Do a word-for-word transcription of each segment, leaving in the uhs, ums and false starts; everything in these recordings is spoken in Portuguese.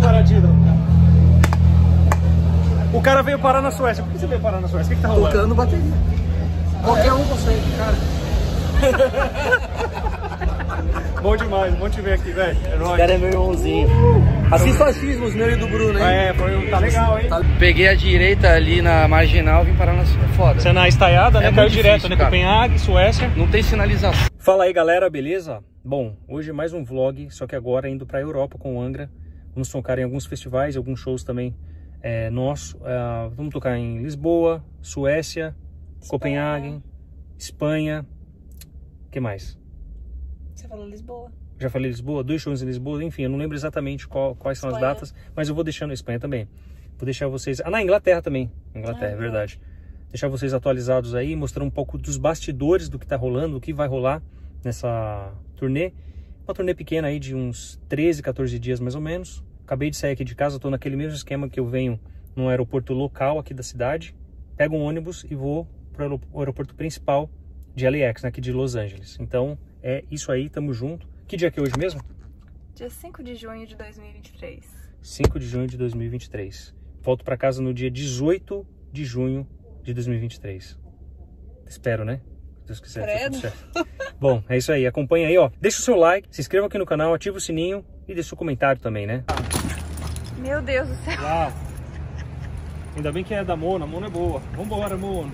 paradinho. O cara veio parar na Suécia. Por que você veio parar na Suécia? O que, que tá rolando? Tocando bateria. Qualquer um consegue, cara. Bom demais, bom te ver aqui, velho. É nóis. O cara é meu irmãozinho. Assim fascismos, meu e do Bruno, hein? É, foi, tá legal, hein? Peguei a direita ali na marginal, vim parar na Suécia. Foda. Você é na estaiada, né? É Caiu muito direto, difícil, né? cara. Copenhague, Suécia. Não tem sinalização. Fala aí, galera, beleza? Bom, hoje mais um vlog, só que agora indo pra Europa com o Angra. Vamos tocar em alguns festivais, alguns shows também é, nosso. Uh, vamos tocar em Lisboa, Suécia, Espanha. Copenhague, Espanha. O que mais? Você falou Lisboa. Já falei Lisboa, dois shows em Lisboa, enfim, eu não lembro exatamente qual, quais são Espanha. As datas, mas eu vou deixando a Espanha também. Vou deixar vocês... Ah, na Inglaterra também. Inglaterra, ah, é verdade. Deixar vocês atualizados aí, mostrando um pouco dos bastidores do que tá rolando, do que vai rolar nessa turnê. Uma turnê pequena aí de uns treze, quatorze dias mais ou menos. Acabei de sair aqui de casa, tô naquele mesmo esquema que eu venho no aeroporto local aqui da cidade. Pego um ônibus e vou para o aeroporto principal de L A X, né, aqui de Los Angeles. Então, é isso aí, tamo junto. Que dia que é hoje mesmo? Dia cinco de junho de dois mil e vinte e três. cinco de junho de dois mil e vinte e três. Volto para casa no dia dezoito de junho de dois mil e vinte e três. Espero, né? Se Deus quiser. Credo. Bom, é isso aí. Acompanha aí, ó. Deixa o seu like, se inscreva aqui no canal, ativa o sininho e deixa o comentário também, né? Meu Deus do céu. Uau. Ainda bem que é da Mona. A Mona é boa. Vambora, Mona.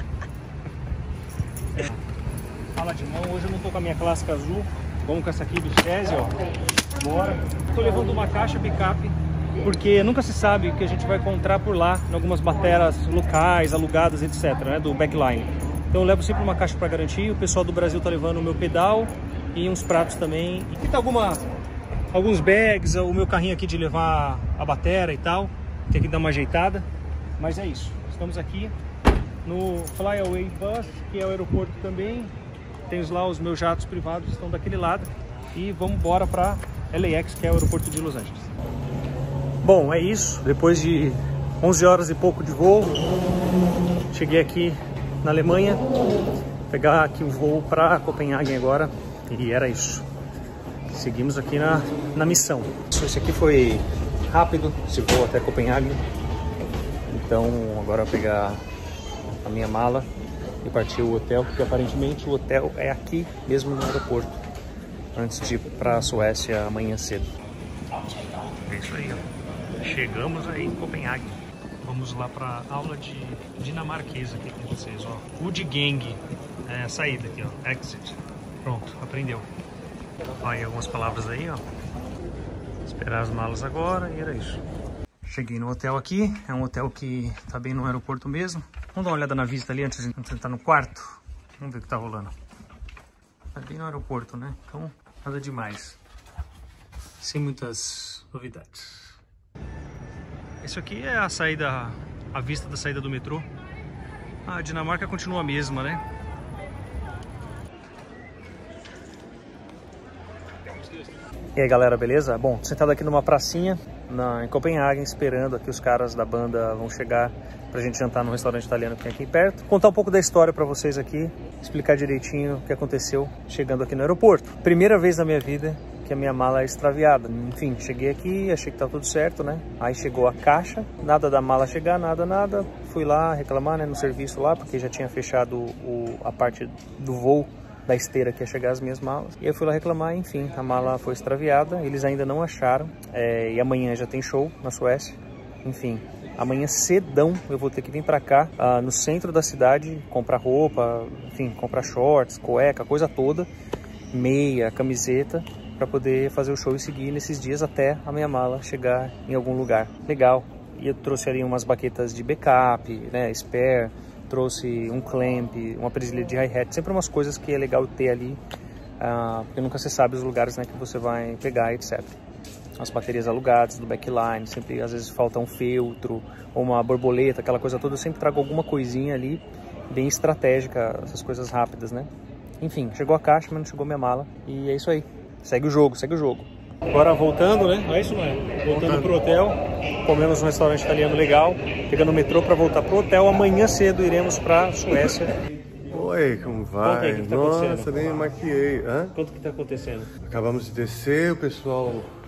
É. Fala de mão. Hoje eu não tô com a minha clássica azul. Vamos com essa aqui do Chese, ó. Bora. Tô levando uma caixa picape, porque nunca se sabe o que a gente vai encontrar por lá, em algumas bateras locais, alugadas, etcétera, né, do backline. Então eu levo sempre uma caixa para garantir. O pessoal do Brasil tá levando o meu pedal e uns pratos também. E tá alguma, alguns bags, o meu carrinho aqui de levar a batera e tal. Tem que dar uma ajeitada. Mas é isso. Estamos aqui no Flyaway Bus, que é o aeroporto também. Tem lá os meus jatos privados, estão daquele lado. E vamos embora para L A X, que é o aeroporto de Los Angeles. Bom, é isso. Depois de onze horas e pouco de voo, cheguei aqui na Alemanha. Pegar aqui o voo para Copenhague agora. E era isso. Seguimos aqui na, na missão. Esse aqui foi rápido, esse voo até Copenhague. Então agora eu vou pegar a minha mala e partir o hotel, porque aparentemente o hotel é aqui mesmo no aeroporto, antes de ir para a Suécia amanhã cedo. É isso aí, ó. Chegamos aí em Copenhague. Vamos lá para aula de dinamarquesa aqui com vocês, ó. Udgang, é a saída aqui, ó. Exit. Pronto, aprendeu. Ó, aí algumas palavras aí, ó. Esperar as malas agora e era isso. Cheguei no hotel aqui, é um hotel que tá bem no aeroporto mesmo. Vamos dar uma olhada na vista ali antes de entrar no quarto. Vamos ver o que tá rolando. Tá bem no aeroporto, né? Então, nada demais. Sem muitas novidades. Isso aqui é a saída, a vista da saída do metrô. A Dinamarca continua a mesma, né? E aí, galera, beleza? Bom, tô sentado aqui numa pracinha na, em Copenhague, esperando aqui os caras da banda vão chegar pra gente jantar num restaurante italiano que tem aqui perto. Contar um pouco da história pra vocês aqui, explicar direitinho o que aconteceu chegando aqui no aeroporto. Primeira vez na minha vida que a minha mala é extraviada. Enfim, cheguei aqui, achei que tá tudo certo, né? Aí chegou a caixa, nada da mala chegar, nada, nada. Fui lá reclamar, né, no serviço lá, porque já tinha fechado o, a parte do voo da esteira que ia chegar as minhas malas. E eu fui lá reclamar, enfim, a mala foi extraviada, eles ainda não acharam. É, e amanhã já tem show na Suécia. Enfim, amanhã cedão eu vou ter que vir pra cá, uh, no centro da cidade, comprar roupa, enfim, comprar shorts, cueca, coisa toda, meia, camiseta, para poder fazer o show e seguir nesses dias até a minha mala chegar em algum lugar. Legal. E eu trouxe ali umas baquetas de backup, né, spare, trouxe um clamp, uma presilha de hi-hat, sempre umas coisas que é legal ter ali, uh, porque nunca se sabe os lugares, né, que você vai pegar, etcétera. As baterias alugadas do backline, sempre às vezes falta um feltro ou uma borboleta, aquela coisa toda, eu sempre trago alguma coisinha ali, bem estratégica, essas coisas rápidas, né? Enfim, chegou a caixa, mas não chegou minha mala, e é isso aí. Segue o jogo, segue o jogo. Agora voltando, né? Não é isso, não é? Voltando, voltando pro hotel, comemos um restaurante italiano legal, pegando o metrô para voltar pro hotel. Amanhã cedo iremos pra Suécia. Oi, como vai? Aí, que tá Nossa, nem maquiei. Hã? Conta o que tá acontecendo. Acabamos de descer, o pessoal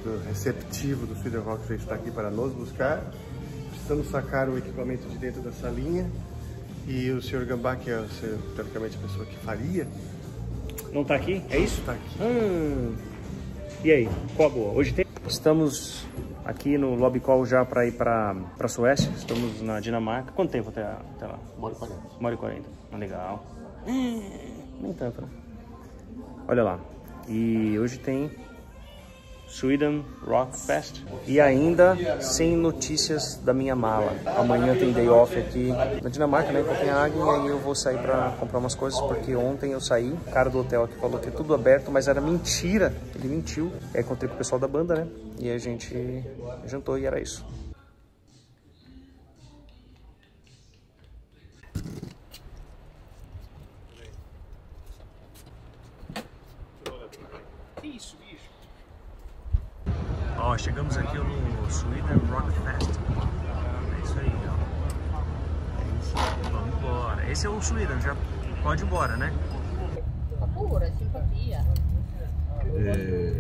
muito receptivo do Sweden Rock Race estar aqui para nos buscar. Precisamos sacar o equipamento de dentro da salinha e o senhor Gambá, que é, teoricamente, a pessoa que faria, não tá aqui? É isso? Tá aqui. Hum. E aí, qual a boa? Hoje tem... Estamos aqui no lobby call já para ir para a Suécia. Estamos na Dinamarca. Quanto tempo até, até lá? Uma hora e quarenta. Uma hora e quarenta. Legal. Hum, nem tanto, né? Olha lá. E hoje tem Sweden Rock Fest. E ainda sem notícias da minha mala. Amanhã tem day off aqui na Dinamarca, né, em Copenhague. E aí eu vou sair para comprar umas coisas, porque ontem eu saí. O cara do hotel aqui falou que é tudo aberto, mas era mentira. Ele mentiu. Aí encontrei com o pessoal da banda, né? E a gente jantou e era isso. Que isso, bicho? Ó, chegamos aqui no Sweden Rock Fest. É isso aí, ó. É isso aí, vamos embora. Esse é o Sweden, já pode ir embora, né? Pura, simpatia. É...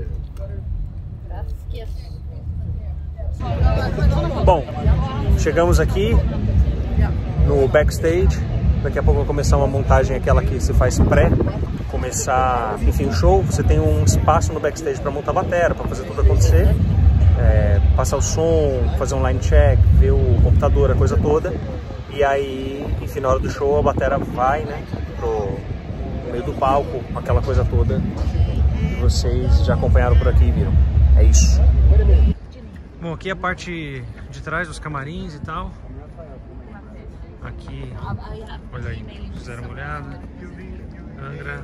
Bom, chegamos aqui no backstage. Daqui a pouco vai começar uma montagem, aquela que se faz pré. Começar, enfim, o show. Você tem um espaço no backstage para montar a bateria, para fazer tudo acontecer. É, passar o som, fazer um line check, ver o computador, a coisa toda. E aí, enfim, na hora do show a bateria vai, né, pro meio do palco, aquela coisa toda que vocês já acompanharam por aqui e viram. É isso. Bom, aqui é a parte de trás dos camarins e tal. Aqui, olha aí, fizeram uma olhada. Angra.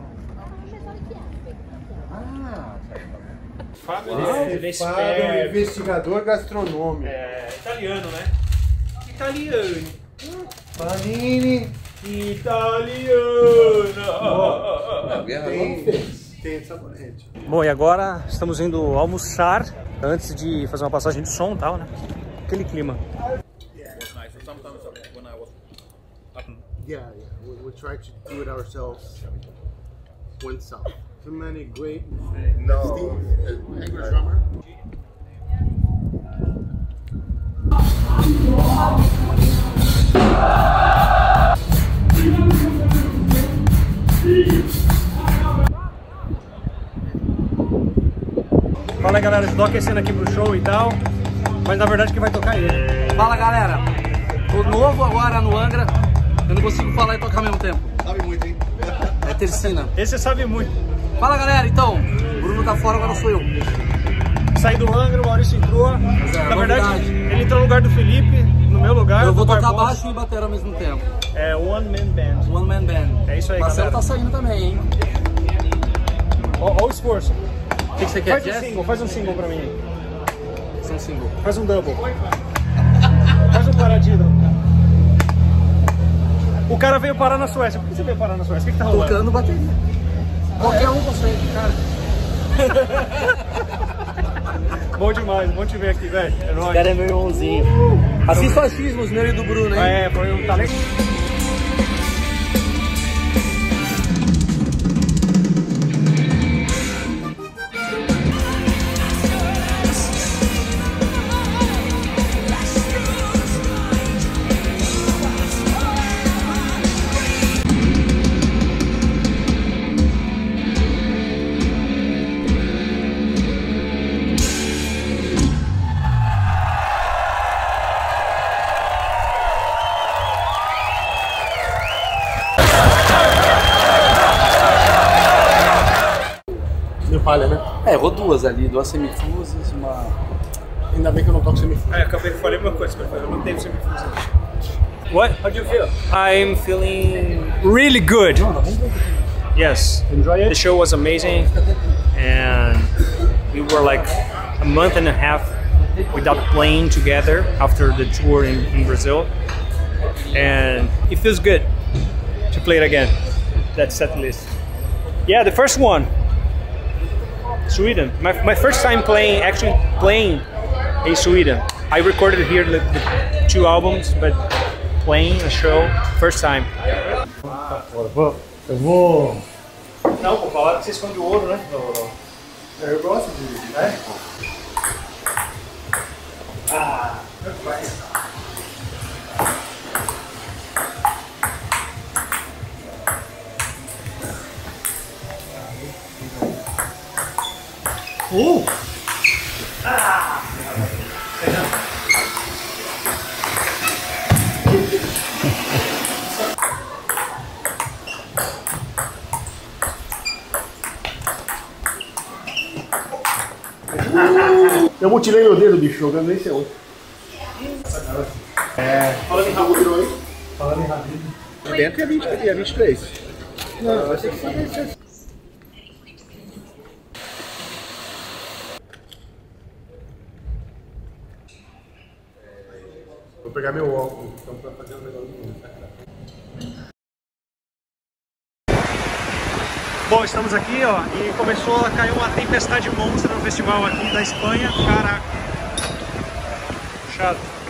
Fábio, ah, Fábio, investigador gastronômico. É, italiano, né? Italiano. Panini. Italiano. Oh, tem, tem sabonete. Bom, e agora estamos indo almoçar antes de fazer uma passagem de som e tal, né? Aquele clima. Yeah, yeah. We, we try to do it ourselves. One south. Too many great. No. Steve, English drummer. Fala aí, galera, estou aquecendo aqui pro show e tal, mas na verdade quem vai tocar é ele. Fala, galera. Tô novo agora no Angra. Eu não consigo falar e tocar ao mesmo tempo. Sabe muito, hein? É tercina. Esse sabe muito. Fala, galera, então. O Bruno tá fora, agora sou eu. Saí do Angra, o Maurício entrou. É, Na novidade. verdade, ele entrou no lugar do Felipe, no meu lugar. Eu vou tocar Barbosa. baixo e bater ao mesmo tempo. É One Man Band. One Man Band. É isso aí, Marcelo galera. tá saindo também, hein? Ó, ó o esforço. O que, que você quer, Faz um Jazz? single, faz um single pra mim. São single. Faz um double. Faz um paradinho. O cara veio parar na Suécia. Por que você veio parar na Suécia? O que, que tá rolando? Tocando bateria. Qualquer um consegue, cara. Bom demais, bom te ver aqui, velho. É nóis. Esse cara é meu irmãozinho. Assista o achismos, meu e do Bruno, hein? É, foi um talento. Palha, né? É, errou duas ali, duas semifusas, uma... Ainda bem que eu não toco semifuso. É, acabei de falar uma coisa, eu não tenho semifuso. What? How do you feel? I'm feeling really good. Yes. Enjoy it? The show was amazing, and we were like a month and a half without playing together after the tour in, in Brazil, and it feels good to play it again. That set list. Yeah, the first one. Sweden. My, my first time playing, actually playing in Sweden. I recorded here the, the two albums, but playing a show, first time. Eu vou. Não, vou falar que vocês são de ouro, né? Eu gosto de. É? Uh! Eu mutilei meu dedo, bicho, jogando nem sei onde. É. Fala em rápido. Fala em rápido. Dentro é vinte e vinte e três. Não, vai ser que fazer. Vou pegar meu óculos, então, pra fazer o negócio do mundo. Bom, estamos aqui, ó, e começou a cair uma tempestade monstra no festival aqui da Espanha. Caraca. Chato.